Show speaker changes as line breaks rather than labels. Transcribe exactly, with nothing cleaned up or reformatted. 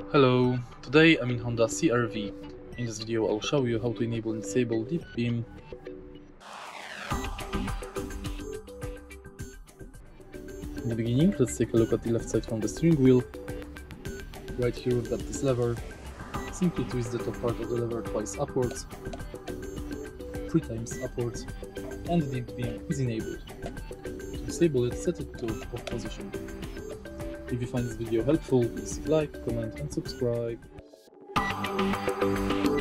Hello, today I'm in Honda C R V. In this video I'll show you how to enable and disable deep beam. In the beginning, let's take a look at the left side from the steering wheel. Right here we've got this lever. Simply twist the top part of the lever twice upwards, three times upwards, and deep beam is enabled. To disable it, set it to off position. If you find this video helpful, please like, comment and subscribe.